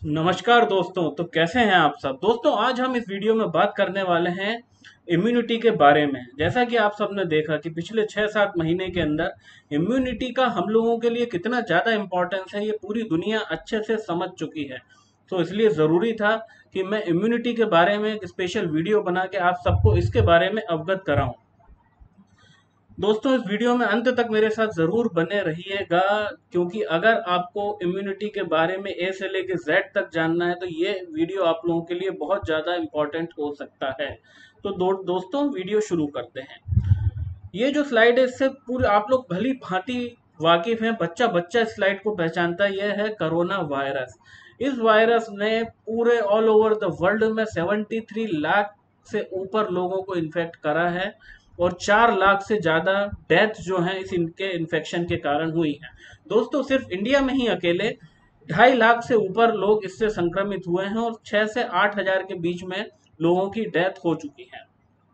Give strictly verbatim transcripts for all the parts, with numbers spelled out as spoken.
नमस्कार दोस्तों। तो कैसे हैं आप सब दोस्तों। आज हम इस वीडियो में बात करने वाले हैं इम्यूनिटी के बारे में। जैसा कि आप सबने देखा कि पिछले छः सात महीने के अंदर इम्यूनिटी का हम लोगों के लिए कितना ज़्यादा इम्पोर्टेंस है, ये पूरी दुनिया अच्छे से समझ चुकी है। तो इसलिए ज़रूरी था कि मैं इम्यूनिटी के बारे में एक स्पेशल वीडियो बना के आप सबको इसके बारे में अवगत कराऊं। दोस्तों, इस वीडियो में अंत तक मेरे साथ ज़रूर बने रहिएगा, क्योंकि अगर आपको इम्यूनिटी के बारे में ए से लेके जेड तक जानना है तो ये वीडियो आप लोगों के लिए बहुत ज़्यादा इम्पोर्टेंट हो सकता है। तो दो, दोस्तों वीडियो शुरू करते हैं। ये जो स्लाइड है इससे पूरे आप लोग भली भांति वाकिफ हैं, बच्चा बच्चा इस स्लाइड को पहचानता है। यह है कोरोना वायरस। इस वायरस ने पूरे ऑल ओवर द वर्ल्ड में तिहत्तर लाख से ऊपर लोगों को इन्फेक्ट करा है और चार लाख से ज़्यादा डेथ जो है इस इनके इन्फेक्शन के कारण हुई है। दोस्तों, सिर्फ इंडिया में ही अकेले ढाई लाख से ऊपर लोग इससे संक्रमित हुए हैं और छः से आठ हजार के बीच में लोगों की डेथ हो चुकी है।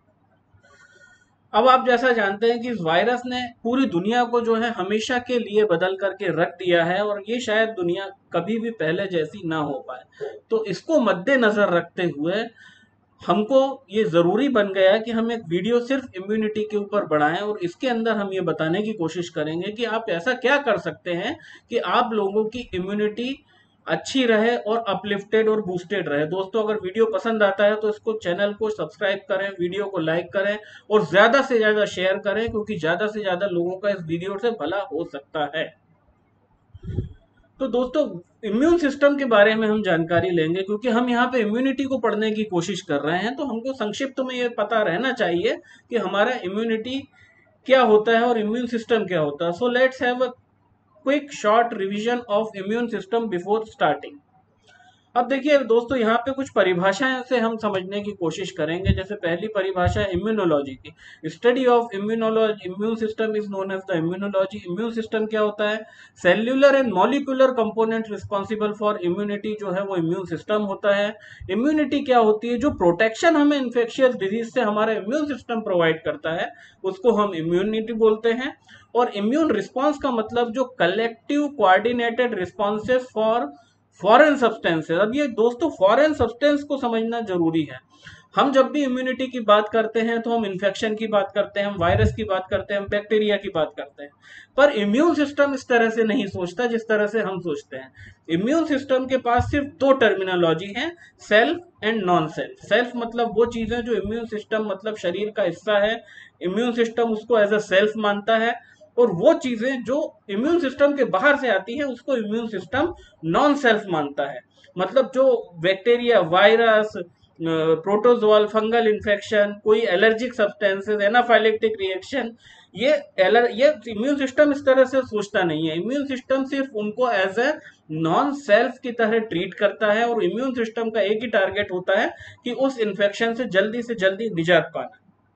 अब आप जैसा जानते हैं कि इस वायरस ने पूरी दुनिया को जो है हमेशा के लिए बदल करके रख दिया है और ये शायद दुनिया कभी भी पहले जैसी ना हो पाए। तो इसको मद्देनजर रखते हुए हमको ये ज़रूरी बन गया है कि हम एक वीडियो सिर्फ इम्यूनिटी के ऊपर बढ़ाएं और इसके अंदर हम ये बताने की कोशिश करेंगे कि आप ऐसा क्या कर सकते हैं कि आप लोगों की इम्यूनिटी अच्छी रहे और अपलिफ्टेड और बूस्टेड रहे। दोस्तों, अगर वीडियो पसंद आता है तो इसको चैनल को सब्सक्राइब करें, वीडियो को लाइक करें और ज़्यादा से ज़्यादा शेयर करें, क्योंकि ज़्यादा से ज़्यादा लोगों का इस वीडियो से भला हो सकता है। तो दोस्तों, इम्यून सिस्टम के बारे में हम जानकारी लेंगे, क्योंकि हम यहाँ पे इम्यूनिटी को पढ़ने की कोशिश कर रहे हैं। तो हमको संक्षिप्त में ये पता रहना चाहिए कि हमारा इम्यूनिटी क्या होता है और इम्यून सिस्टम क्या होता है। So let's have a quick short revision of immune system before starting. अब देखिए दोस्तों, यहाँ पे कुछ परिभाषाएं से हम समझने की कोशिश करेंगे। जैसे पहली परिभाषा है इम्यूनोलॉजी की। Study of immunology immune system is known as the immunology. Immune system क्या होता है? Cellular and molecular component responsible for immunity जो है वो इम्यून सिस्टम होता है। इम्यूनिटी क्या होती है? जो प्रोटेक्शन हमें इन्फेक्शियस डिजीज से हमारा इम्यून सिस्टम प्रोवाइड करता है उसको हम इम्यूनिटी बोलते हैं। और इम्यून रिस्पॉन्स का मतलब जो collective coordinated responses for foreign substances. अब ये दोस्तों फॉरेन सब्सटेंस को समझना जरूरी है। हम जब भी इम्यूनिटी की बात करते हैं तो हम इन्फेक्शन की बात करते हैं, हम वायरस की बात करते हैं, हम बैक्टीरिया की बात करते हैं। पर इम्यून सिस्टम इस तरह से नहीं सोचता जिस तरह से हम सोचते हैं। इम्यून सिस्टम के पास सिर्फ दो टर्मिनोलॉजी है, self and non self. Self मतलब वो चीजें जो इम्यून सिस्टम मतलब शरीर का हिस्सा है, इम्यून सिस्टम उसको एज अ सेल्फ मानता है। और वो चीजें जो इम्यून सिस्टम के बाहर से आती है उसको इम्यून सिस्टम नॉन सेल्फ मानता है। मतलब जो bacteria, virus, protozoal, fungal infection, कोई एलर्जिक सब्सटेंसेस, एनाफाइलेक्टिक रिएक्शन, ये एलर ये इम्यून सिस्टम इस तरह से सोचता नहीं है। इम्यून सिस्टम सिर्फ उनको एज ए नॉन सेल्फ की तरह ट्रीट करता है और इम्यून सिस्टम का एक ही टारगेट होता है कि उस इन्फेक्शन से जल्दी से जल्दी निजात पाना।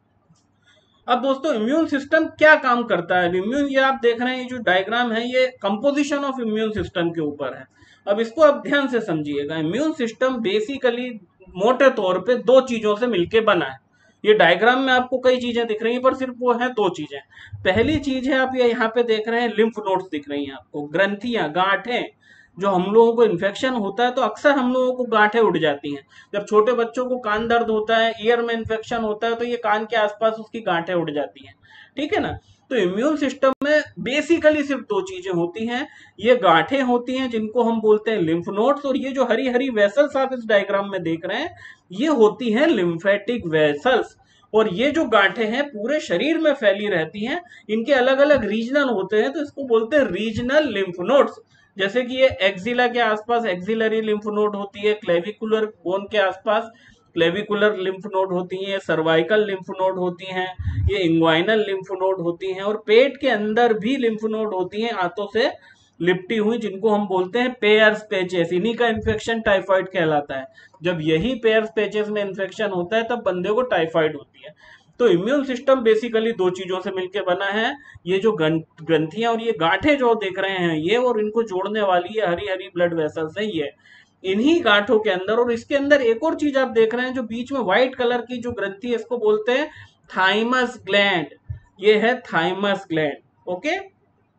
अब दोस्तों, इम्यून सिस्टम क्या काम करता है? इम्यून, ये आप देख रहे हैं, ये जो डायग्राम है ये कंपोजिशन ऑफ इम्यून सिस्टम के ऊपर है। अब इसको आप ध्यान से समझिएगा। इम्यून सिस्टम बेसिकली मोटे तौर पे दो चीजों से मिलके बना है। ये डायग्राम में आपको कई चीजें दिख रही हैं पर सिर्फ वो है दो चीजें। पहली चीज है, आप ये यहाँ पे देख रहे हैं, लिम्फ नोड्स दिख रही हैं आपको, ग्रंथियां, गांठें। जो हम लोगों को इन्फेक्शन होता है तो अक्सर हम लोगों को गांठें उठ जाती हैं। जब छोटे बच्चों को कान दर्द होता है, ईयर में इन्फेक्शन होता है, तो ये कान के आसपास उसकी गांठें उठ जाती हैं। ठीक है ना? तो इम्यून सिस्टम में बेसिकली सिर्फ दो चीजें होती हैं। ये गांठें होती हैं जिनको हम बोलते हैं लिम्फ नोड्स, और ये जो हरी हरी वेसल्स आप इस डायग्राम में देख रहे हैं ये होती हैं लिम्फेटिक वेसल्स। और ये जो गांठें हैं पूरे शरीर में फैली रहती हैं। इनके अलग अलग रीजनल होते हैं तो इसको बोलते हैं रीजनल लिम्फ नोड्स। जैसे कि ये एक्सिला के आसपास एक्सिलरी लिम्फ नोड होती है, क्लेविकुलर बोन के आसपास क्लेविकुलर लिम्फ नोड होती हैं, सर्वाइकल लिम्फ नोड होती हैं, ये इंग्वाइनल लिम्फ नोड होती हैं, और पेट के अंदर भी लिम्फ नोड होती हैं आंतों से लिपटी हुई, जिनको हम बोलते हैं पेयर्स पैचेस। इन्हीं का इन्फेक्शन टाइफाइड कहलाता है। जब यही पेयर्स पैचेस में इन्फेक्शन होता है तब बंदे को टाइफाइड होती है। तो इम्यून सिस्टम बेसिकली दो चीजों से मिलकर बना है। ये जो ग्रंथियां और ये गांठें जो देख रहे हैं ये, और इनको जोड़ने वाली ये हरी हरी ब्लड वेसल्स है ये, इन्हीं गांठों के अंदर। और इसके अंदर एक और चीज आप देख रहे हैं, जो बीच में व्हाइट कलर की जो ग्रंथि है इसको बोलते हैं थाइमस ग्लैंड। ये है थाइमस ग्लैंड। ओके,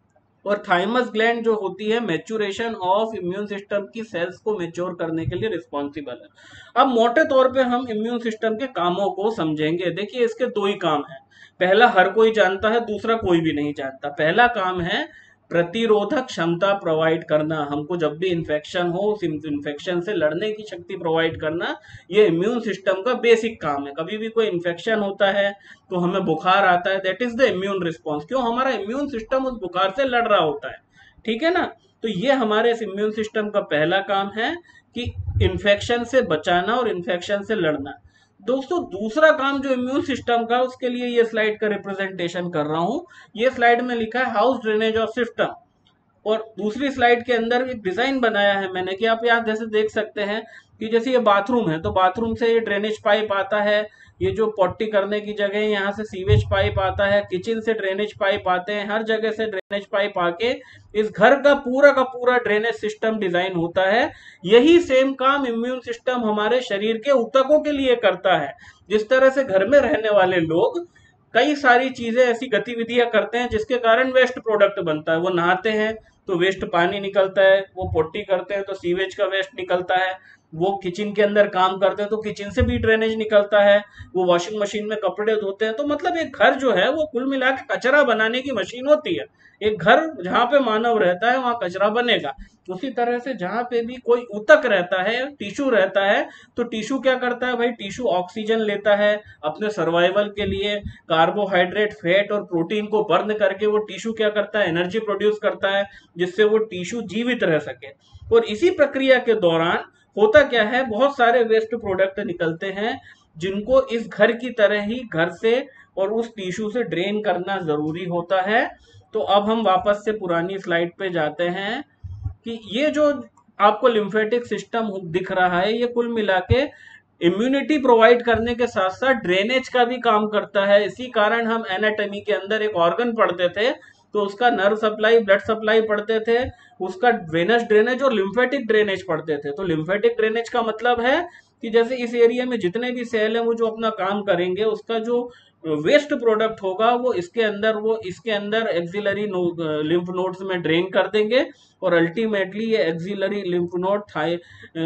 और थाइमस ग्लैंड जो होती है मैच्योरेशन ऑफ इम्यून सिस्टम की सेल्स को मैच्योर करने के लिए रिस्पॉन्सिबल है। अब मोटे तौर पे हम इम्यून सिस्टम के कामों को समझेंगे। देखिए इसके दो ही काम हैं। पहला हर कोई जानता है, दूसरा कोई भी नहीं जानता। पहला काम है प्रतिरोधक क्षमता प्रोवाइड करना। हमको जब भी इन्फेक्शन हो उस इन्फेक्शन से लड़ने की शक्ति प्रोवाइड करना, ये इम्यून सिस्टम का बेसिक काम है। कभी भी कोई इन्फेक्शन होता है तो हमें बुखार आता है, that is the immune response. क्यों? हमारा इम्यून सिस्टम उस बुखार से लड़ रहा होता है, ठीक है ना। तो ये हमारे इस इम्यून सिस्टम का पहला काम है कि इन्फेक्शन से बचाना और इन्फेक्शन से लड़ना। दोस्तों दूसरा काम जो इम्यून सिस्टम का, उसके लिए ये स्लाइड का रिप्रेजेंटेशन कर रहा हूं। ये स्लाइड में लिखा है हाउस ड्रेनेज ऑफ सिस्टम, और दूसरी स्लाइड के अंदर एक डिजाइन बनाया है मैंने कि आप यहाँ जैसे देख सकते हैं कि जैसे ये बाथरूम है तो बाथरूम से ये ड्रेनेज पाइप आता है, ये जो पॉटी करने की जगह है यहाँ से सीवेज पाइप आता है, किचन से ड्रेनेज पाइप आते हैं, हर जगह से ड्रेनेज पाइप आके इस घर का पूरा का पूरा ड्रेनेज सिस्टम डिजाइन होता है। यही सेम काम इम्यून सिस्टम हमारे शरीर के ऊतकों के लिए करता है। जिस तरह से घर में रहने वाले लोग कई सारी चीजें ऐसी गतिविधियां करते हैं जिसके कारण वेस्ट प्रोडक्ट बनता है। वो नहाते हैं तो वेस्ट पानी निकलता है, वो पोटी करते हैं तो सीवेज का वेस्ट निकलता है, वो किचन के अंदर काम करते हैं तो किचन से भी ड्रेनेज निकलता है, वो वॉशिंग मशीन में कपड़े धोते हैं। तो मतलब एक घर जो है वो कुल मिला के कचरा बनाने की मशीन होती है। एक घर जहाँ पे मानव रहता है वहां कचरा बनेगा। उसी तरह से जहां पे भी कोई ऊतक रहता है, टिश्यू रहता है, तो टिश्यू क्या करता है भाई? टिश्यू ऑक्सीजन लेता है अपने सर्वाइवल के लिए, कार्बोहाइड्रेट, फैट और प्रोटीन को बर्न करके वो टिश्यू क्या करता है? एनर्जी प्रोड्यूस करता है, जिससे वो टिश्यू जीवित रह सके। और इसी प्रक्रिया के दौरान होता क्या है, बहुत सारे वेस्ट प्रोडक्ट निकलते हैं जिनको इस घर की तरह ही घर से और उस टिश्यू से ड्रेन करना जरूरी होता है। तो अब हम वापस से पुरानी स्लाइड पे जाते हैं कि ये जो आपको लिम्फेटिक सिस्टम दिख रहा है, ये कुल मिला के इम्यूनिटी प्रोवाइड करने के साथ साथ ड्रेनेज का भी काम करता है। इसी कारण हम एनाटॉमी के अंदर एक ऑर्गन पढ़ते थे तो उसका नर्व सप्लाई, ब्लड सप्लाई पढ़ते थे, उसका वेनस ड्रेनेज और लिम्फेटिक ड्रेनेज पढ़ते थे। तो लिम्फेटिक ड्रेनेज का मतलब है कि जैसे इस एरिया में जितने भी सेल हैं वो जो अपना काम करेंगे, उसका जो वेस्ट प्रोडक्ट होगा वो इसके अंदर वो इसके अंदर एक्सिलरी लिम्फ नोड्स में ड्रेन कर देंगे, और अल्टीमेटली ये एक्सिलरी लिम्फ नोड थाई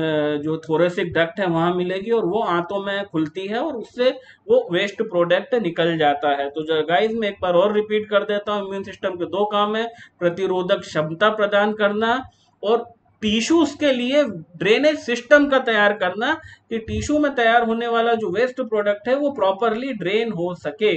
जो थोरेसिक डक्ट है वहां मिलेगी, और वो आंतों में खुलती है और उससे वो वेस्ट प्रोडक्ट निकल जाता है। तो गाइस मैं एक बार और रिपीट कर देता हूँ, इम्यून सिस्टम के दो काम है, प्रतिरोधक क्षमता प्रदान करना और टिश्यूज के लिए ड्रेनेज सिस्टम का तैयार करना कि टिश्यू में तैयार होने वाला जो वेस्ट प्रोडक्ट है वो प्रॉपरली ड्रेन हो सके।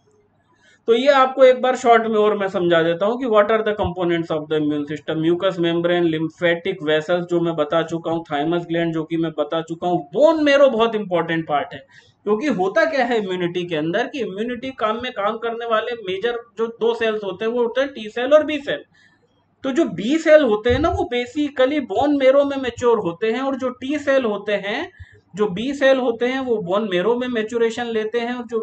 तो ये आपको एक बार शॉर्ट में और मैं समझा देता हूँ कि what are the components of the immune system. Mucous membrane, lymphatic vessels जो मैं बता चुका हूँ, थाइमस ग्लैंड जो कि मैं बता चुका हूँ, बोन मेरो बहुत इंपॉर्टेंट पार्ट है। क्योंकि होता क्या है इम्यूनिटी के अंदर कि इम्यूनिटी काम में काम करने वाले मेजर जो दो सेल्स होते हैं वो होते हैं टी सेल और बी सेल। तो जो बी सेल होते हैं ना वो बेसिकली बोन मेरो में मेच्योर होते हैं, और जो टी सेल होते हैं, जो बी सेल होते हैं वो बोन मेरो में मेच्योरेशन लेते हैं, और जो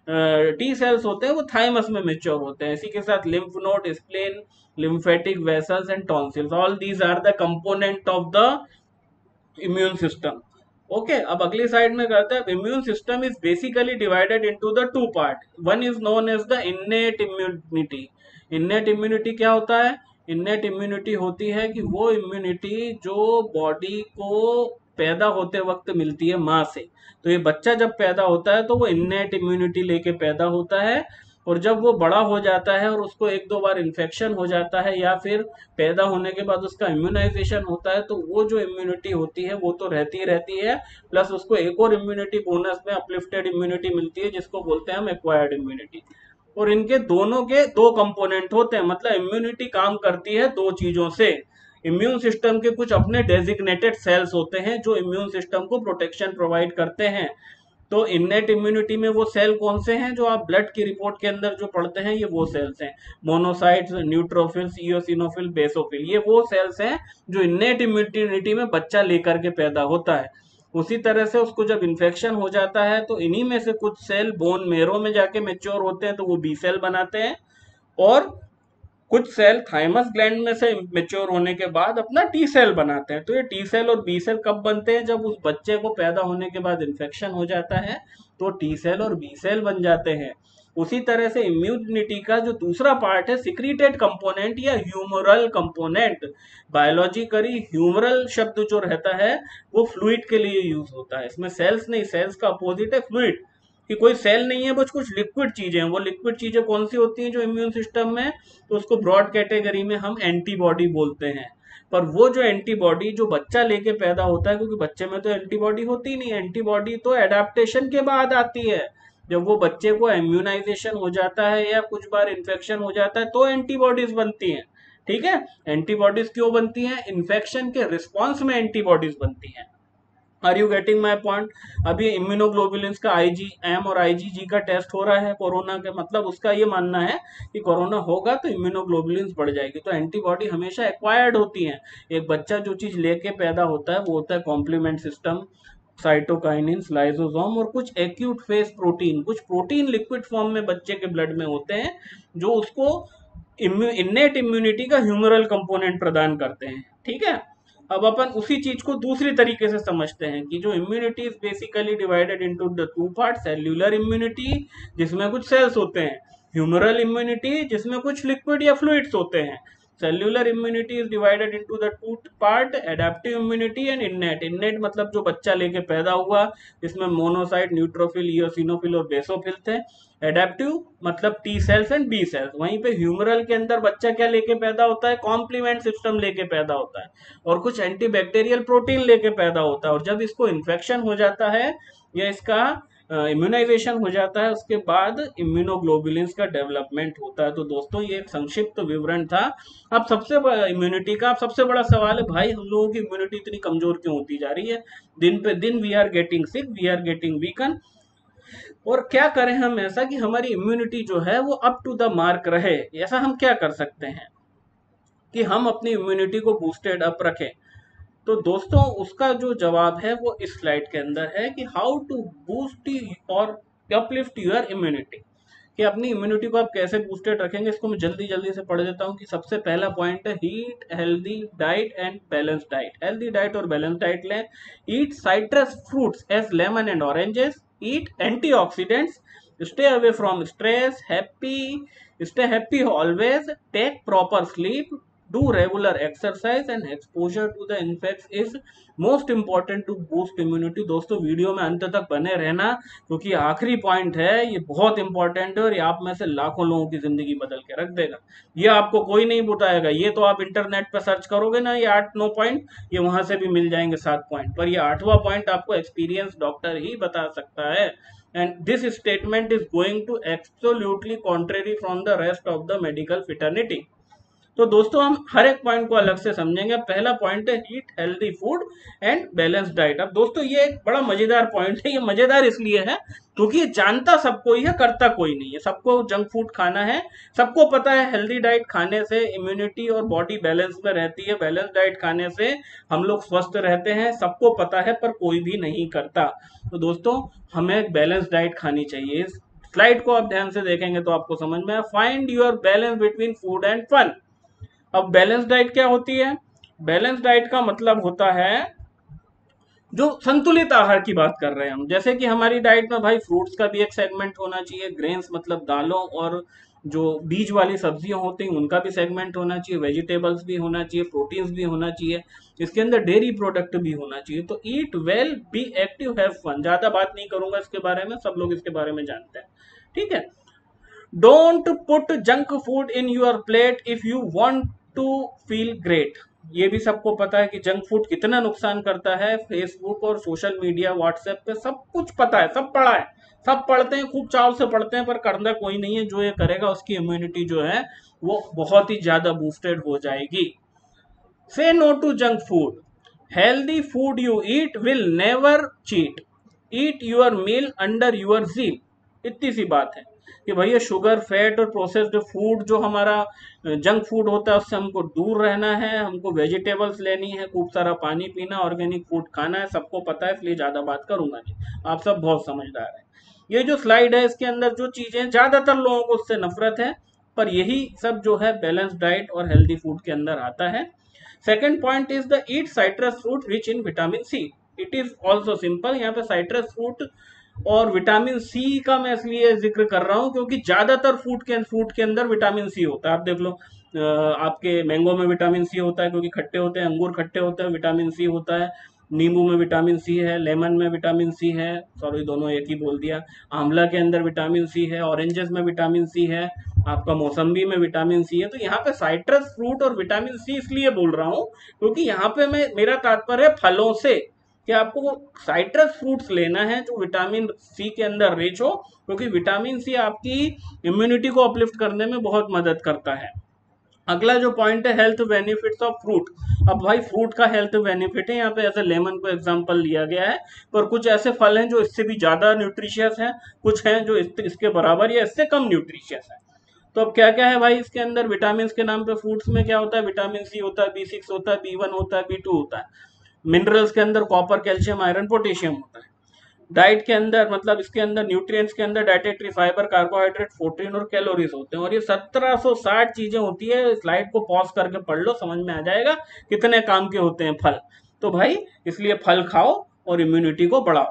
टी सेल्स होते हैं वो थाइमस में मेच्योर होते हैं। इसी के साथ lymph node, spleen, lymphatic vessels and tonsils, all these are the component of the immune system. Okay, अब अगली साइड में करते हैं। Immune system is basically divided into the two part. One is known as the innate immunity. Innate immunity क्या होता है? Innate immunity होती है कि वो इम्यूनिटी जो बॉडी को पैदा होते वक्त मिलती है माँ से। तो ये बच्चा जब पैदा होता है तो वो इन्नेट इम्यूनिटी लेके पैदा होता है, और जब वो बड़ा हो जाता है और उसको एक दो बार इन्फेक्शन हो जाता है या फिर पैदा होने के बाद उसका इम्यूनाइजेशन होता है, तो वो जो इम्यूनिटी होती है वो तो रहती रहती है, प्लस उसको एक और इम्यूनिटी बोनस में अपलिफ्टेड इम्यूनिटी मिलती है जिसको बोलते हैं हम एक्वायर्ड इम्यूनिटी। और इनके दोनों के दो कंपोनेंट होते हैं, मतलब इम्यूनिटी काम करती है दो चीजों से। इम्यून सिस्टम के कुछ अपने डेजिग्नेटेड सेल्स होते हैं जो इम्यून सिस्टम को प्रोटेक्शन प्रोवाइड करते हैं। तो इन्नेट इम्यूनिटी में वो सेल कौन से हैं जो आप ब्लड की रिपोर्ट के अंदर जो पढ़ते हैं, ये वो सेल्स हैं, मोनोसाइट्स, न्यूट्रोफिल्स, इयोसिनोफिल, बेसोफिल, ये वो सेल्स हैं जो इन्नेट इम्यूनिटी में बच्चा लेकर के पैदा होता है। उसी तरह से उसको जब इन्फेक्शन हो जाता है तो इन्हीं में से कुछ सेल बोन मेरो में जाके मेच्योर होते हैं तो वो बी सेल बनाते हैं, और कुछ सेल थाइमस ग्लैंड में से मेच्योर होने के बाद अपना टी सेल बनाते हैं। तो ये टी सेल और बी सेल कब बनते हैं? जब उस बच्चे को पैदा होने के बाद इन्फेक्शन हो जाता है तो टी सेल और बी सेल बन जाते हैं। उसी तरह से इम्यूनिटी का जो दूसरा पार्ट है सिक्रीटेड कंपोनेंट या ह्यूमरल कंपोनेंट, बायोलॉजिकली ह्यूमरल शब्द जो रहता है वो फ्लूइड के लिए यूज होता है। इसमें सेल्स नहीं, सेल्स का अपोजिट है फ्लूइड, कि कोई सेल नहीं है, बस कुछ लिक्विड चीजें हैं। वो लिक्विड चीजें कौन सी होती हैं जो इम्यून सिस्टम में, तो उसको ब्रॉड कैटेगरी में हम एंटीबॉडी बोलते हैं। पर वो जो एंटीबॉडी जो बच्चा लेके पैदा होता है, क्योंकि बच्चे में तो एंटीबॉडी होती नहीं, एंटीबॉडी तो एडेप्टेशन के बाद आती है। जब वो बच्चे को इम्यूनाइजेशन हो जाता है या कुछ बार इन्फेक्शन हो जाता है तो एंटीबॉडीज बनती हैं। ठीक है, एंटीबॉडीज क्यों बनती हैं? इन्फेक्शन के रिस्पॉन्स में एंटीबॉडीज बनती हैं। Are you getting my point? अभी इम्यूनोग्लोबुलिन्स का आईजीएम और आईजीजी का टेस्ट हो रहा है कोरोना के, मतलब उसका ये मानना है कि कोरोना होगा तो इम्यूनोग्लोबुलिन्स बढ़ जाएगी। तो एंटीबॉडी हमेशा एक्वायर्ड होती हैं। एक बच्चा जो चीज लेके पैदा होता है वो होता है कॉम्प्लीमेंट सिस्टम, साइटोकाइनिन्स, लाइसोसोम और कुछ एक्यूट फेस प्रोटीन। कुछ प्रोटीन लिक्विड फॉर्म में बच्चे के ब्लड में होते हैं जो उसको इन्नेट इम्यूनिटी का ह्यूमरल कंपोनेंट प्रदान करते हैं। ठीक है, अब अपन उसी चीज को दूसरी तरीके से समझते हैं कि जो immunity is basically divided into the two part, cellular immunity जिसमें कुछ सेल्स होते हैं, ह्यूमरल इम्यूनिटी जिसमें कुछ लिक्विड या फ्लूइड्स होते हैं। Cellular immunity is divided into the two part, adaptive immunity and innate. Innate मतलब जो बच्चा लेके पैदा हुआ, इसमें मोनोसाइट, न्यूट्रोफिल, इओसिनोफिल और बेसोफिल थे। एडेप्टिव मतलब T cells and B cells. वहीं पे ह्यूमरल के अंदर बच्चा क्या लेके पैदा होता है? कॉम्प्लीमेंट सिस्टम लेके पैदा होता है और कुछ एंटीबैक्टीरियल प्रोटीन लेके पैदा होता है। और जब इसको इन्फेक्शन हो जाता है या इसका इम्यूनाइजेशन हो जाता है, उसके बाद इम्यूनोग्लोबुलिन्स का डेवलपमेंट होता है। तो दोस्तों ये एक संक्षिप्त विवरण था। अब सबसे बड़ा इम्यूनिटी का अब सबसे बड़ा सवाल है, भाई हम लोगों की इम्यूनिटी इतनी कमजोर क्यों होती जा रही है? दिन पे दिन we are getting sick, we are getting weaken. और क्या करें हम ऐसा कि हमारी इम्यूनिटी जो है वो अप टू द मार्क रहे? ऐसा हम क्या कर सकते हैं कि हम अपनी इम्यूनिटी को बूस्टेड अप रखें? तो दोस्तों उसका जो जवाब है वो इस स्लाइड के अंदर है कि how to boost or uplift your immunity, कि अपनी इम्यूनिटी को आप कैसे बूस्टेड रखेंगे। इसको मैं जल्दी जल्दी से पढ़ देता हूँ कि सबसे पहला पॉइंट है eat healthy diet and balance diet. Healthy diet और बैलेंस डाइट लें। Eat citrus fruits as lemon and oranges, eat antioxidants, stay away from stress, happy stay happy always, take proper sleep, do regular exercise and exposure to the insects is most important to boost immunity। दोस्तों video में अंत तक बने रहना क्योंकि आखिरी point है, ये बहुत इंपॉर्टेंट है और ये आप में से लाखों लोगों की जिंदगी बदल के रख देगा। ये आपको कोई नहीं बताएगा, ये तो आप इंटरनेट पर सर्च करोगे ना, ये आठ नौ पॉइंट ये वहां से भी मिल जाएंगे सात पॉइंट, पर ये आठवां पॉइंट आपको एक्सपीरियंस डॉक्टर ही बता सकता है। and this statement is going to absolutely contrary from the rest of the medical fraternity। तो दोस्तों हम हर एक पॉइंट को अलग से समझेंगे। पहला पॉइंट है eat healthy food and balance diet. अब दोस्तों ये एक बड़ा मजेदार पॉइंट है। ये मजेदार इसलिए है क्योंकि ये जानता सबको ही है, करता कोई नहीं है। सबको जंक फूड खाना है, सबको पता है हेल्दी डाइट खाने से इम्यूनिटी और बॉडी बैलेंस में रहती है, बैलेंस डाइट खाने से हम लोग स्वस्थ रहते हैं, सबको पता है, पर कोई भी नहीं करता। तो दोस्तों हमें बैलेंस डाइट खानी चाहिए। इस स्लाइड को आप ध्यान से देखेंगे तो आपको समझ में आए। Find your balance between food and fun. अब बैलेंस डाइट क्या होती है? बैलेंस डाइट का मतलब होता है जो संतुलित आहार की बात कर रहे हैं हम। जैसे कि हमारी डाइट में भाई फ्रूट्स का भी एक सेगमेंट होना चाहिए, ग्रेन्स मतलब दालों और जो बीज वाली सब्जियां होती हैं उनका भी सेगमेंट होना चाहिए, वेजिटेबल्स भी होना चाहिए, प्रोटीन्स भी होना चाहिए, इसके अंदर डेयरी प्रोडक्ट भी होना चाहिए। तो eat well, be active, have fun. ज्यादा बात नहीं करूंगा इसके बारे में, सब लोग इसके बारे में जानते हैं। ठीक है, don't put junk food in your plate if you want to feel great. ये भी सबको पता है कि जंक फूड कितना नुकसान करता है। फेसबुक और सोशल मीडिया, व्हाट्सएप पे सब कुछ पता है, सब पढ़ा है, सब पढ़ते हैं, खूब चाव से पढ़ते हैं, पर करना कोई नहीं है। जो ये करेगा उसकी इम्यूनिटी जो है वो बहुत ही ज्यादा बूस्टेड हो जाएगी। Say no to junk food. Healthy food you eat will never cheat. Eat your meal under your zeal. इतनी सी बात है कि भैया शुगर, फैट और प्रोसेस्ड फूड जो हमारा जंक फूड होता है उससे हमको दूर रहना है, हमको वेजिटेबल्स लेनी है, खूब सारा पानी पीना, ऑर्गेनिक फूड खाना है, सबको पता है, इसलिए ज्यादा बात करूंगा नहीं, आप सब बहुत समझदार हैं। ये जो स्लाइड है इसके अंदर जो चीजें ज्यादातर लोगों को उससे नफरत है, पर यही सब जो है बैलेंस डाइट और हेल्दी फूड के अंदर आता है। Second point is the eat citrus fruit rich in vitamin C. It is also simple. यहाँ पे साइट्रस फ्रूट और विटामिन सी का मैं इसलिए जिक्र कर रहा हूँ क्योंकि ज्यादातर फ्रूट के फ्रूट के अंदर विटामिन सी होता है। आप देख लो, अ, आपके मैंगो में विटामिन सी होता है क्योंकि खट्टे होते हैं, अंगूर खट्टे होते हैं, विटामिन सी होता है। नींबू में विटामिन सी है, लेमन में विटामिन सी है, सॉरी दोनों एक ही बोल दिया। आंवला के अंदर विटामिन सी है, ऑरेंजेस में विटामिन सी है, आपका मौसम्बी में विटामिन सी है। तो यहाँ पे साइट्रस फ्रूट और विटामिन सी इसलिए बोल रहा हूँ क्योंकि यहाँ पे मैं मेरा तात्पर्य फलों से, कि आपको साइट्रस फ्रूट्स लेना है जो विटामिन सी के अंदर रिच हो, क्योंकि विटामिन सी आपकी इम्यूनिटी को अपलिफ्ट करने में बहुत मदद करता है। अगला जो पॉइंट है हेल्थ बेनिफिट्स ऑफ फ्रूट। अब भाई फ्रूट का हेल्थ बेनिफिट है, यहाँ पे ऐसे लेमन को एग्जांपल लिया गया है, पर कुछ ऐसे फल हैं जो इससे भी ज्यादा न्यूट्रिशियस हैं, कुछ हैं जो इस, इसके बराबर या इससे कम न्यूट्रिशियस है। तो अब क्या क्या है भाई इसके अंदर, विटामिन के नाम पे फ्रूट्स में क्या होता है, विटामिन सी होता है, बी सिक्स होता है, बी वन होता है, बी टू होता है। मिनरल्स के अंदर कॉपर, कैल्शियम, आयरन, पोटेशियम होता है। डाइट के अंदर मतलब इसके अंदर न्यूट्रिएंट्स के अंदर डाइटेटरी फाइबर, कार्बोहाइड्रेट, प्रोटीन और कैलोरीज होते हैं। और ये सत्रह सौ साठ चीजें होती है। स्लाइड को पॉज करके पढ़ लो, समझ में आ जाएगा कितने काम के होते हैं फल। तो भाई इसलिए फल खाओ और इम्यूनिटी को बढ़ाओ।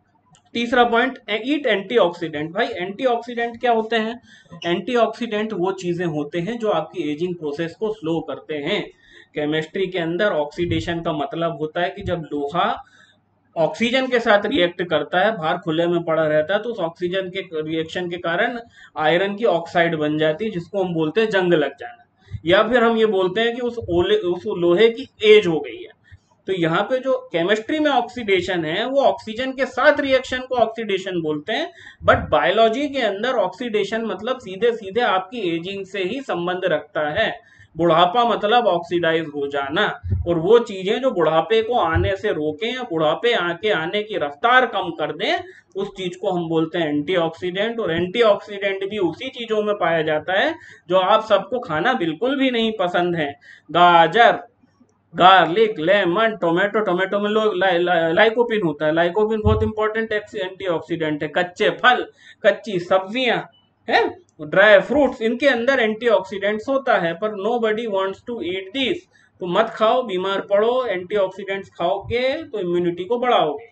तीसरा पॉइंट, ईट एंटीऑक्सीडेंट। भाई एंटीऑक्सीडेंट क्या होते हैं? एंटीऑक्सीडेंट वो चीजें होते हैं जो आपकी एजिंग प्रोसेस को स्लो करते हैं। केमिस्ट्री के अंदर ऑक्सीडेशन का मतलब होता है कि जब लोहा ऑक्सीजन के साथ रिएक्ट करता है, बाहर खुले में पड़ा रहता है, तो उस ऑक्सीजन के रिएक्शन के कारण आयरन की ऑक्साइड बन जाती है, जिसको हम बोलते हैं जंग लग जाना, या फिर हम ये बोलते हैं कि उस ओले उस लोहे की एज हो गई है। तो यहाँ पे जो केमिस्ट्री में ऑक्सीडेशन है वो ऑक्सीजन के साथ रिएक्शन को ऑक्सीडेशन बोलते हैं, बट बायोलॉजी के अंदर ऑक्सीडेशन मतलब सीधे सीधे आपकी एजिंग से ही संबंध रखता है। बुढ़ापा मतलब ऑक्सीडाइज हो जाना, और वो चीजें जो बुढ़ापे को आने से रोकें या बुढ़ापे आके आने की रफ्तार कम कर दें, उस चीज को हम बोलते हैं एंटीऑक्सीडेंट। और एंटीऑक्सीडेंट भी उसी चीजों में पाया जाता है जो आप सबको खाना बिल्कुल भी नहीं पसंद है। गाजर, गार्लिक, लेमन, टोमेटो, टोमेटो में लोग ला, ला, लाइकोपिन होता है, लाइकोपिन बहुत इंपॉर्टेंट एंटीऑक्सीडेंट है। कच्चे फल, कच्ची सब्जियां है, ड्राई फ्रूट्स, इनके अंदर एंटीऑक्सीडेंट्स होता है, पर nobody wants to eat this. तो मत खाओ, बीमार पड़ो, एंटीऑक्सीडेंट्स खाओगे तो इम्यूनिटी को बढ़ाओगे।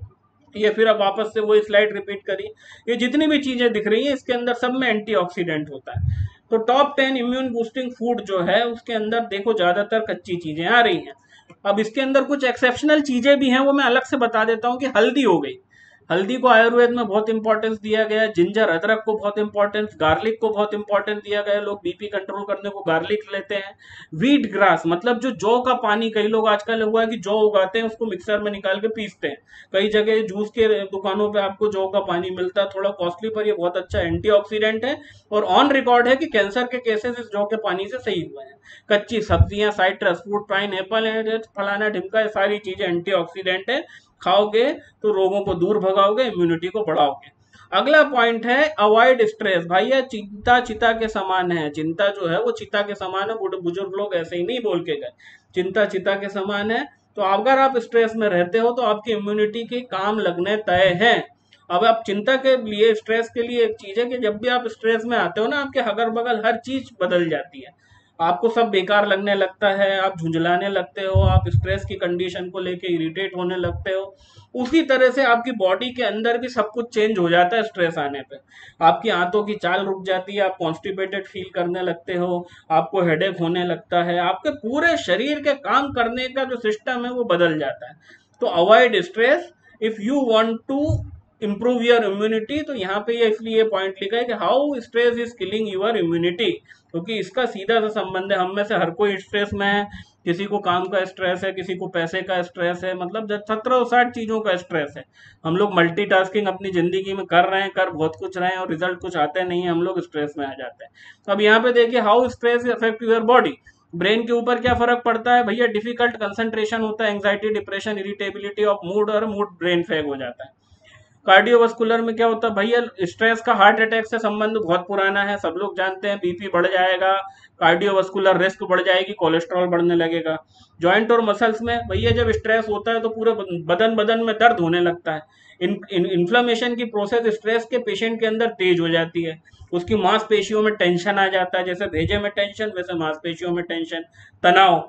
ये फिर अब वापस से वही स्लाइड रिपीट करी, ये जितनी भी चीजें दिख रही हैं इसके अंदर सब में एंटीऑक्सीडेंट होता है। तो top ten immune boosting food जो है उसके अंदर देखो ज्यादातर कच्ची चीजें आ रही हैं। अब इसके अंदर कुछ एक्सेप्शनल चीजें भी हैं, वो मैं अलग से बता देता हूँ। कि हल्दी हो गई, हल्दी को आयुर्वेद में बहुत इंपॉर्टेंस दिया गया है। जिंजर, अदरक को बहुत इंपॉर्टेंस, गार्लिक को बहुत इंपॉर्टेंस दिया गया है। लोग बीपी कंट्रोल करने को गार्लिक लेते हैं। व्हीट ग्रास मतलब जो जौ का पानी, कई लोग आजकल हुआ है कि जौ उगाते हैं उसको मिक्सर में निकाल के पीसते हैं। कई जगह जूस के दुकानों पे आपको जौ का पानी मिलता है, थोड़ा कॉस्टली, पर ये बहुत अच्छा एंटीऑक्सीडेंट है। और ऑन रिकॉर्ड है कि कैंसर के केसेस इस जौ के पानी से सही हुए हैं। कच्ची सब्जियां, साइट्रस फ्रूट, पाइन एप्पल, फलाना ढिमका, ये सारी चीजें एंटीऑक्सीडेंट है। खाओगे तो रोगों को दूर भगाओगे, इम्यूनिटी को बढ़ाओगे। अगला पॉइंट है अवॉइड स्ट्रेस। भाई ये चिंता चिता के समान है, चिंता जो है वो चिता के समान है। बुजुर्ग लोग ऐसे ही नहीं बोल के गए, चिंता चिता के समान है। तो अगर आप स्ट्रेस में रहते हो तो आपकी इम्यूनिटी के काम लगने तय है। अब आप चिंता के लिए, स्ट्रेस के लिए एक चीज है कि जब भी आप स्ट्रेस में आते हो ना, आपके अगल बगल हर चीज बदल जाती है, आपको सब बेकार लगने लगता है, आप झुंझलाने लगते हो, आप स्ट्रेस की कंडीशन को लेके इरिटेट होने लगते हो। उसी तरह से आपकी बॉडी के अंदर भी सब कुछ चेंज हो जाता है स्ट्रेस आने पे। आपकी आंतों की चाल रुक जाती है, आप कॉन्स्टिपेटेड फील करने लगते हो, आपको हेडेक होने लगता है, आपके पूरे शरीर के काम करने का जो सिस्टम है वो बदल जाता है। तो avoid stress if you want to improve your immunity. तो यहाँ पे ये इसलिए पॉइंट लिखा है कि how stress is killing your immunity, क्योंकि इसका सीधा सा संबंध है। हम में से हर कोई स्ट्रेस में है, किसी को काम का स्ट्रेस है, किसी को पैसे का स्ट्रेस है, मतलब सत्रह साठ चीजों का स्ट्रेस है। हम लोग मल्टीटास्किंग अपनी जिंदगी में कर रहे हैं, कर बहुत कुछ रहे हैं, और रिजल्ट कुछ आते नहीं है, हम लोग स्ट्रेस में आ जाते हैं। तो अब यहाँ पे देखिए how stress affect your body. Brain के ऊपर क्या फर्क पड़ता है भैया? डिफिकल्ट कंसंट्रेशन होता है, anxiety, depression, irritability of mood, और मूड ब्रेन फैग हो जाता है। कार्डियोवास्कुलर में क्या होता है भैया? स्ट्रेस का हार्ट अटैक से संबंध बहुत पुराना है, सब लोग जानते हैं। बीपी बढ़ जाएगा, कार्डियोवास्कुलर रिस्क बढ़ जाएगी, कोलेस्ट्रॉल बढ़ने लगेगा। जॉइंट और मसल्स में भैया जब स्ट्रेस होता है तो पूरे बदन बदन में दर्द होने लगता है। इन, इन इन्फ्लेमेशन की प्रोसेस स्ट्रेस के पेशेंट के अंदर तेज हो जाती है। उसकी मांसपेशियों में टेंशन आ जाता है, जैसे भेजे में टेंशन वैसे मांसपेशियों में टेंशन, तनाव,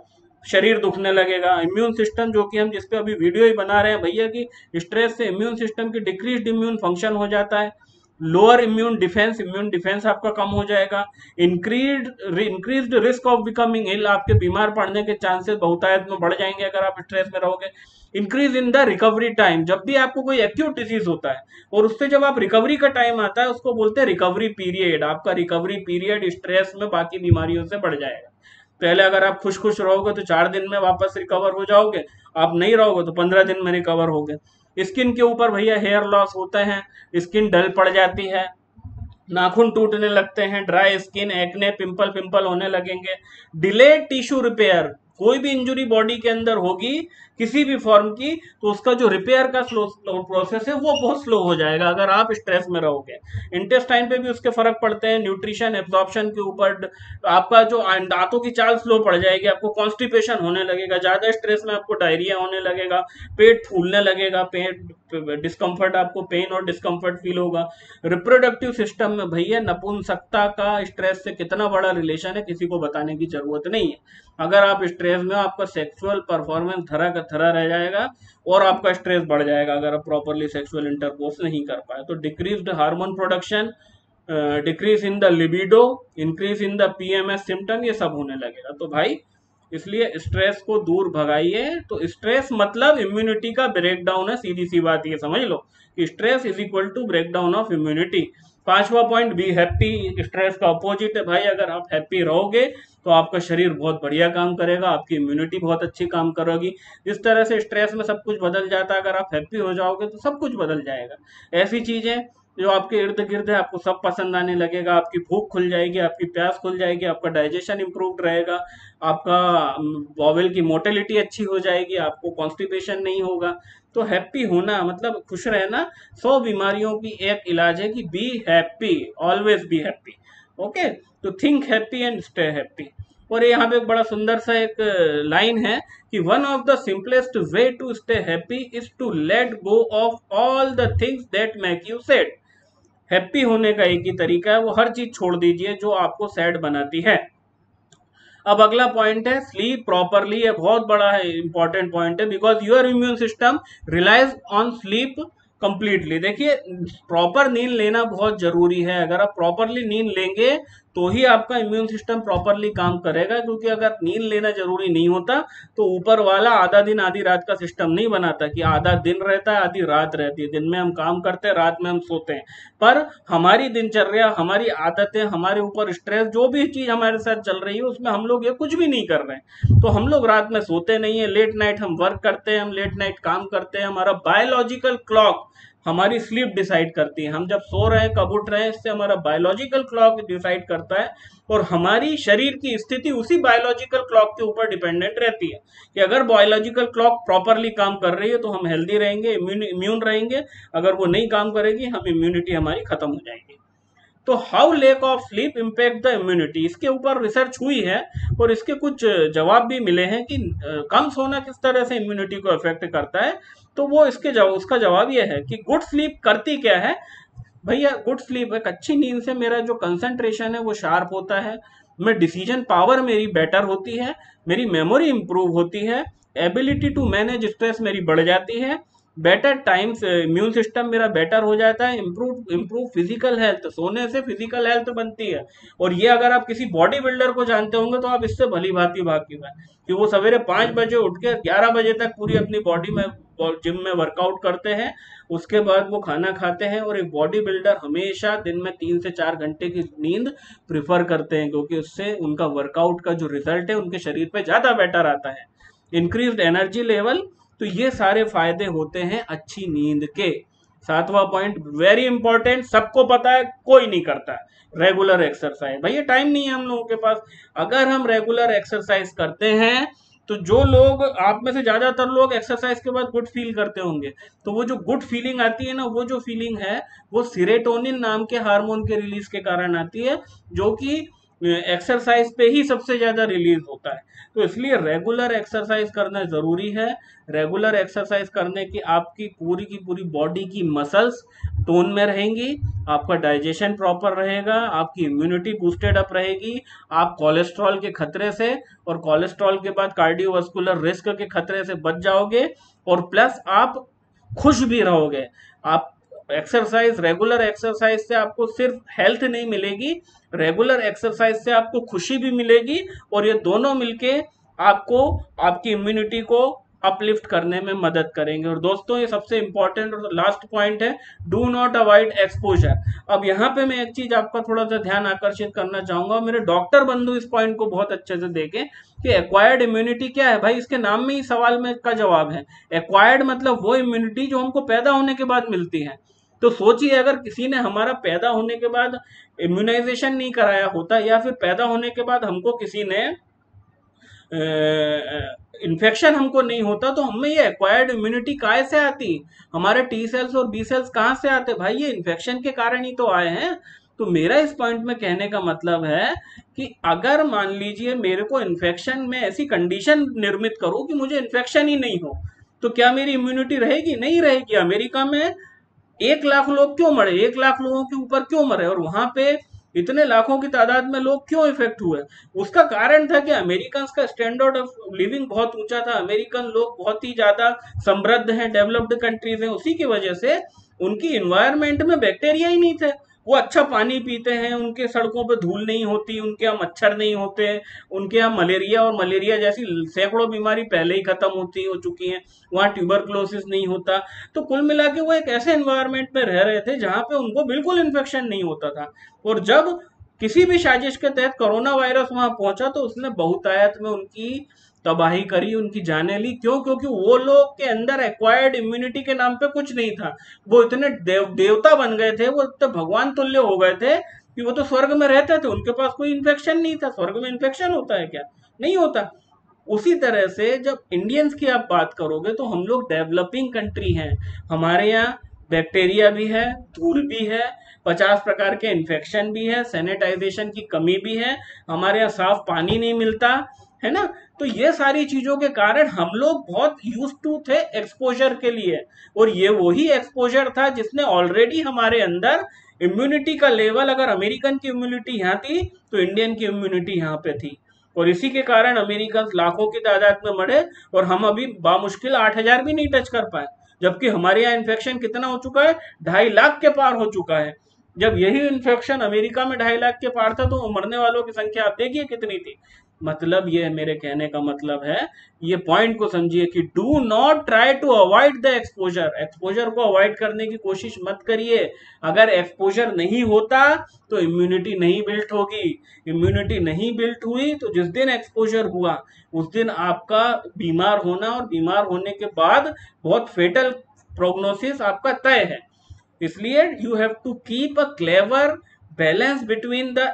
शरीर दुखने लगेगा। इम्यून सिस्टम जो कि हम जिस पे अभी वीडियो ही बना रहे हैं भैया कि स्ट्रेस से इम्यून सिस्टम की डिक्रीज्ड इम्यून फंक्शन हो जाता है। Lower immune defence, immune defence आपका कम हो जाएगा। Increase increased risk of becoming ill, आपके बीमार पड़ने के चांसेस बहुतायत में बढ़ जाएंगे अगर आप स्ट्रेस में रहोगे। Increase in the recovery time, जब भी आपको कोई एक्यूट डिजीज होता है और उससे जब आप रिकवरी का टाइम आता है उसको बोलते हैं रिकवरी पीरियड। आपका रिकवरी पीरियड स्ट्रेस में बाकी बीमारियों से बढ़ जाएगा। पहले अगर आप खुश खुश रहोगे तो चार दिन में वापस रिकवर हो जाओगे, आप नहीं रहोगे तो पंद्रह दिन में रिकवर होगे। स्किन के ऊपर भैया हेयर लॉस होते हैं, स्किन डल पड़ जाती है, नाखून टूटने लगते हैं, dry skin, acne, pimple pimple होने लगेंगे। डिले टिश्यू रिपेयर, कोई भी इंजुरी बॉडी के अंदर होगी किसी भी फॉर्म की तो उसका जो रिपेयर का स्लो प्रोसेस है वो बहुत स्लो हो जाएगा अगर आप स्ट्रेस में रहोगे। इंटेस्टाइन पे भी उसके फर्क पड़ते हैं, न्यूट्रिशन एब्जॉर्प्शन के ऊपर। आपका जो दांतों की चाल स्लो पड़ जाएगी, आपको कॉन्स्टिपेशन होने लगेगा, ज्यादा स्ट्रेस में आपको डायरिया होने लगेगा, पेट फूलने लगेगा, पेट डिस्कम्फर्ट, आपको पेन और डिस्कम्फर्ट फील होगा। रिप्रोडक्टिव सिस्टम में भैया नपुंसकता का स्ट्रेस से कितना बड़ा रिलेशन है किसी को बताने की जरूरत नहीं है। अगर आप स्ट्रेस में, आपका सेक्सुअल परफॉर्मेंस धरा का धरा रह जाएगा और आपका स्ट्रेस बढ़ जाएगा अगर आप प्रॉपरली सेक्सुअल इंटरकोर्स नहीं कर पाए। तो decreased hormone production, decrease in the libido, increase in the PMS symptom, ये सब होने लगेगा। तो भाई इसलिए स्ट्रेस को दूर भगाइए। तो स्ट्रेस मतलब इम्यूनिटी का ब्रेकडाउन है, सीधी सी बात ये समझ लो कि stress is equal to breakdown of immunity. पांचवा पॉइंट, बी हैप्पी। स्ट्रेस का अपोजिट है भाई, अगर आप हैप्पी रहोगे तो आपका शरीर बहुत बढ़िया काम करेगा, आपकी इम्यूनिटी बहुत अच्छी काम करेगी। जिस तरह से स्ट्रेस में सब कुछ बदल जाता है, अगर आप हैप्पी हो जाओगे तो सब कुछ बदल जाएगा। ऐसी चीजें जो आपके इर्द गिर्द है आपको सब पसंद आने लगेगा, आपकी भूख खुल जाएगी, आपकी प्यास खुल जाएगी, आपका डाइजेशन इंप्रूव्ड रहेगा, आपका बॉवेल की मोटिलिटी अच्छी हो जाएगी, आपको कॉन्स्टिपेशन नहीं होगा। तो हैप्पी होना मतलब खुश रहना सौ बीमारियों की एक इलाज है कि be happy, always be happy. Okay, तो think happy and stay happy. और यहाँ पे एक बड़ा सुंदर सा एक लाइन है कि one of the simplest way to stay happy is to let go of all the things that make you sad. Happy होने का एक ही तरीका है, वो हर चीज छोड़ दीजिए जो आपको सैड बनाती है। अब अगला पॉइंट है स्लीप प्रॉपरली। ये बहुत बड़ा है, इंपॉर्टेंट पॉइंट है, because your immune system relies on sleep completely. देखिए प्रॉपर नींद लेना बहुत जरूरी है। अगर आप प्रॉपरली नींद लेंगे तो ही आपका इम्यून सिस्टम प्रॉपरली काम करेगा, क्योंकि अगर नींद लेना जरूरी नहीं होता तो ऊपर वाला आधा दिन आधी रात का सिस्टम नहीं बनाता कि आधा दिन रहता है आधी रात रहती है। दिन में हम काम करते हैं, रात में हम सोते हैं। पर हमारी दिनचर्या, हमारी आदतें, हमारे ऊपर स्ट्रेस, जो भी चीज हमारे साथ चल रही है उसमें हम लोग ये कुछ भी नहीं कर रहे हैं। तो हम लोग रात में सोते नहीं है, लेट नाइट हम वर्क करते हैं, हम लेट नाइट काम करते हैं। हमारा बायोलॉजिकल क्लॉक हमारी स्लीप डिसाइड करती है, हम जब सो रहे हैं कब उठ रहे हैं, इससे हमारा बायोलॉजिकल क्लॉक डिसाइड करता है। और हमारी शरीर की स्थिति उसी बायोलॉजिकल क्लॉक के ऊपर डिपेंडेंट रहती है कि अगर बायोलॉजिकल क्लॉक प्रॉपरली काम कर रही है तो हम हेल्दी रहेंगे, इम्यून रहेंगे। अगर वो नहीं काम करेगी, हम इम्यूनिटी हमारी खत्म हो जाएगी। तो how lack of sleep impact the immunity, इसके ऊपर रिसर्च हुई है और इसके कुछ जवाब भी मिले हैं कि कम सोना किस तरह से इम्यूनिटी को अफेक्ट करता है। तो वो इसके जवाब, उसका जवाब ये है कि गुड स्लीप करती क्या है भैया। गुड स्लीप, एक अच्छी नींद से मेरा जो कंसंट्रेशन है वो शार्प होता है, मैं डिसीजन पावर मेरी बेटर होती है, मेरी मेमोरी इंप्रूव होती है, एबिलिटी टू मैनेज स्ट्रेस मेरी बढ़ जाती है, बेटर टाइम्स, इम्यून सिस्टम मेरा बेटर हो जाता है, इम्प्रूव इम्प्रूव फिजिकल हेल्थ, सोने से फिजिकल हेल्थ बनती है। और ये अगर आप किसी बॉडी बिल्डर को जानते होंगे तो आप इससे भली भांति भागी है कि वो सवेरे पाँच बजे उठ के ग्यारह बजे तक पूरी अपनी बॉडी में जिम में वर्कआउट करते हैं, उसके बाद वो खाना खाते हैं। और एक बॉडी बिल्डर हमेशा दिन में तीन से चार घंटे की नींद प्रिफर करते हैं, क्योंकि उससे उनका वर्कआउट का जो रिजल्ट है उनके शरीर पे ज्यादा बेटर आता है। इंक्रीज्ड एनर्जी लेवल, तो ये सारे फायदे होते हैं अच्छी नींद के। सातवां पॉइंट वेरी इंपॉर्टेंट, सबको पता है कोई नहीं करता, रेगुलर एक्सरसाइज। भैया टाइम नहीं है हम लोगों के पास। अगर हम रेगुलर एक्सरसाइज करते हैं तो जो लोग, आप में से ज्यादातर लोग एक्सरसाइज के बाद गुड फील करते होंगे, तो वो जो गुड फीलिंग आती है ना, वो जो फीलिंग है वो सीरोटोनिन नाम के हार्मोन के रिलीज के कारण आती है, जो कि एक्सरसाइज पे ही सबसे ज्यादा रिलीज होता है। तो इसलिए रेगुलर एक्सरसाइज करना जरूरी है। रेगुलर एक्सरसाइज करने की आपकी पूरी की पूरी बॉडी की मसल्स टोन में रहेंगी, आपका डाइजेशन प्रॉपर रहेगा, आपकी इम्यूनिटी बूस्टेड अप रहेगी, आप कोलेस्ट्रॉल के खतरे से और कोलेस्ट्रॉल के बाद कार्डियोवास्कुलर रिस्क के खतरे से बच जाओगे, और प्लस आप खुश भी रहोगे। आप एक्सरसाइज रेगुलर एक्सरसाइज से आपको सिर्फ हेल्थ नहीं मिलेगी, रेगुलर एक्सरसाइज से आपको खुशी भी मिलेगी, और ये दोनों मिलके आपको आपकी इम्यूनिटी को अपलिफ्ट करने में मदद करेंगे। और दोस्तों ये सबसे इंपॉर्टेंट और लास्ट पॉइंट है, डू नॉट अवॉइड एक्सपोजर। अब यहाँ पे मैं एक चीज आपका थोड़ा सा ध्यान आकर्षित करना चाहूंगा, मेरे डॉक्टर बंधु इस पॉइंट को बहुत अच्छे से देखें कि एक्वायर्ड इम्यूनिटी क्या है। भाई इसके नाम में ही सवाल में का जवाब है। एक्वायर्ड मतलब वो इम्यूनिटी जो हमको पैदा होने के बाद मिलती है। तो सोचिए अगर किसी ने हमारा पैदा होने के बाद इम्यूनाइजेशन नहीं कराया होता, या फिर पैदा होने के बाद हमको किसी ने इन्फेक्शन हमको नहीं होता, तो हमें ये एक्वायर्ड इम्यूनिटी कहाँ से आती, हमारे टी सेल्स और बी सेल्स कहाँ से आते भाई, ये इन्फेक्शन के कारण ही तो आए हैं। तो मेरा इस पॉइंट में कहने का मतलब है कि अगर मान लीजिए मेरे को इन्फेक्शन में ऐसी कंडीशन निर्मित करो कि मुझे इन्फेक्शन ही नहीं हो, तो क्या मेरी इम्यूनिटी रहेगी? नहीं रहेगी। अमेरिका में एक लाख लोग क्यों मरे, एक लाख लोगों के ऊपर क्यों मरे, और वहां पे इतने लाखों की तादाद में लोग क्यों इफेक्ट हुए? उसका कारण था कि अमेरिकन का स्टैंडर्ड ऑफ लिविंग बहुत ऊंचा था, अमेरिकन लोग बहुत ही ज्यादा समृद्ध हैं, डेवलप्ड कंट्रीज हैं, उसी की वजह से उनकी इन्वायरमेंट में बैक्टीरिया ही नहीं थे। वो अच्छा पानी पीते हैं, उनके सड़कों पे धूल नहीं होती, उनके यहाँ मच्छर नहीं होते, उनके यहाँ मलेरिया और मलेरिया जैसी सैकड़ों बीमारी पहले ही खत्म होती हो चुकी हैं, वहाँ ट्यूबरक्लोसिस नहीं होता। तो कुल मिला के वो एक ऐसे एनवायरनमेंट में रह रहे थे जहाँ पे उनको बिल्कुल इन्फेक्शन नहीं होता था। और जब किसी भी साजिश के तहत कोरोना वायरस वहां पहुंचा तो उसने बहुतायत में उनकी तबाही करी, उनकी जाने ली। क्यों? क्योंकि वो लोग के अंदर एक्वायर्ड इम्यूनिटी के नाम पे कुछ नहीं था। वो इतने देव देवता बन गए थे, वो इतने भगवान तुल्य हो गए थे कि वो तो स्वर्ग में रहते थे, उनके पास कोई इन्फेक्शन नहीं था। स्वर्ग में इन्फेक्शन होता है क्या? नहीं होता। उसी तरह से जब इंडियंस की आप बात करोगे तो हम लोग डेवलपिंग कंट्री हैं, हमारे यहाँ बैक्टीरिया भी है, धूल भी है, पचास प्रकार के इन्फेक्शन भी है, सैनिटाइजेशन की कमी भी है, हमारे यहाँ साफ पानी नहीं मिलता है ना। तो ये सारी चीजों के कारण हम लोग बहुत यूज टू थे एक्सपोजर के लिए, और ये वही एक्सपोजर था जिसने ऑलरेडी हमारे अंदर इम्यूनिटी का लेवल, अगर अमेरिकन की इम्यूनिटी यहाँ थी तो इंडियन की इम्यूनिटी यहाँ पे थी, और इसी के कारण अमेरिकन लाखों की तादाद में मरे, और हम अभी बामुश्किल आठ हजार भी नहीं टच कर पाए। जबकि हमारे यहाँ इन्फेक्शन कितना हो चुका है? ढाई लाख के पार हो चुका है। जब यही इन्फेक्शन अमेरिका में ढाई लाख के पार था तो मरने वालों की संख्या आप देखिए कितनी थी। मतलब ये मेरे कहने का मतलब है, ये पॉइंट को समझिए कि do not try to avoid the exposure. Exposure को अवॉइड करने की कोशिश मत करिए। अगर एक्सपोजर नहीं होता तो इम्यूनिटी नहीं बिल्ट होगी, इम्यूनिटी नहीं बिल्ट हुई तो जिस दिन एक्सपोजर हुआ उस दिन आपका बीमार होना, और बीमार होने के बाद बहुत फेटल प्रोग्नोसिस आपका तय है। इसलिए you have to keep a clever balance between the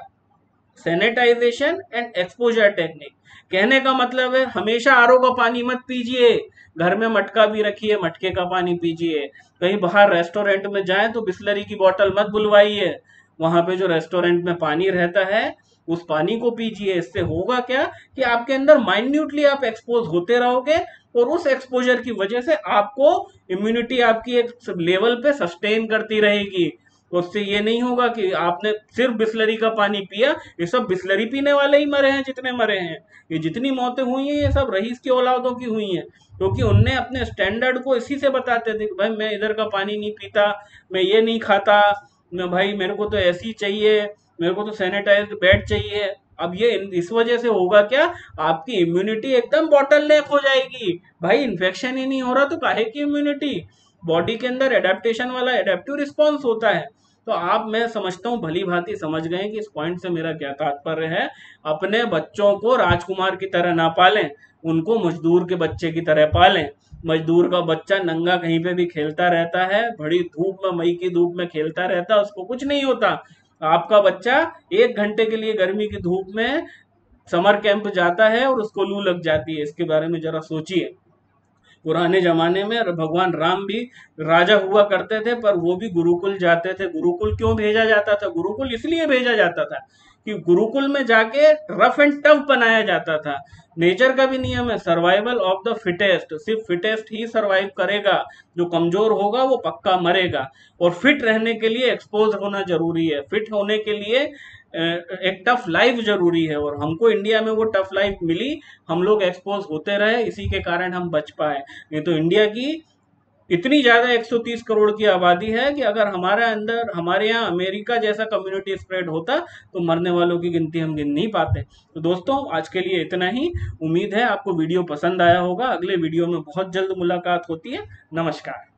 sanitisation and exposure technique. कहने का मतलब है हमेशा आर ओ का पानी मत पीजिए, घर में मटका भी रखिए, मटके का पानी पीजिए। कहीं बाहर रेस्टोरेंट में जाएं तो बिस्लरी की बोतल मत बुलवाइए, वहां पे जो रेस्टोरेंट में पानी रहता है उस पानी को पीजिए। इससे होगा क्या कि आपके अंदर माइन्यूटली आप एक्सपोज होते रहोगे, और उस एक्सपोजर की वजह से आपको इम्यूनिटी आपकी एक लेवल पे सस्टेन करती रहेगी। तो उससे ये नहीं होगा कि आपने सिर्फ बिस्लरी का पानी पिया, ये सब बिस्लरी पीने वाले ही मरे हैं जितने मरे हैं। ये जितनी मौतें हुई हैं ये सब रईस की औलादों की हुई हैं, क्योंकि उनने अपने स्टैंडर्ड को इसी से बताते थे कि भाई मैं इधर का पानी नहीं पीता, मैं ये नहीं खाता, मैं भाई मेरे को तो ऐसी चाहिए, मेरे को तो सैनिटाइज्ड बेड चाहिए। अब ये इस वजह से होगा क्या, आपकी इम्यूनिटी एकदम बॉटल नेक हो जाएगी। भाई इन्फेक्शन ही नहीं हो रहा तो काहे की इम्यूनिटी? बॉडी के अंदर एडेप्टेशन वाला एडेप्टिव रिस्पॉन्स होता है। तो आप, मैं समझता हूँ भली भांति समझ गए कि इस पॉइंट से मेरा क्या तात्पर्य है। अपने बच्चों को राजकुमार की तरह ना पालें, उनको मजदूर के बच्चे की तरह पालें। मजदूर का बच्चा नंगा कहीं पे भी खेलता रहता है, बड़ी धूप में, मई की धूप में खेलता रहता है, उसको कुछ नहीं होता। आपका बच्चा एक घंटे के लिए गर्मी की धूप में समर कैंप जाता है और उसको लू लग जाती है। इसके बारे में जरा सोचिए। पुराने जमाने में भगवान राम भी राजा हुआ करते थे, पर वो भी गुरुकुल जाते थे। गुरुकुल क्यों भेजा जाता था? गुरुकुल इसलिए भेजा जाता था कि गुरुकुल में जाके रफ एंड टफ बनाया जाता था। नेचर का भी नियम है, सर्वाइवल ऑफ द फिटेस्ट, सिर्फ फिटेस्ट ही सर्वाइव करेगा, जो कमजोर होगा वो पक्का मरेगा। और फिट रहने के लिए एक्सपोज होना जरूरी है, फिट होने के लिए एक टफ लाइफ जरूरी है, और हमको इंडिया में वो टफ लाइफ मिली, हम लोग एक्सपोज होते रहे, इसी के कारण हम बच पाए। नहीं तो इंडिया की इतनी ज्यादा एक सौ तीस करोड़ की आबादी है कि अगर हमारे अंदर, हमारे यहाँ अमेरिका जैसा कम्युनिटी स्प्रेड होता तो मरने वालों की गिनती हम गिन नहीं पाते। तो दोस्तों आज के लिए इतना ही। उम्मीद है आपको वीडियो पसंद आया होगा। अगले वीडियो में बहुत जल्द मुलाकात होती है। नमस्कार।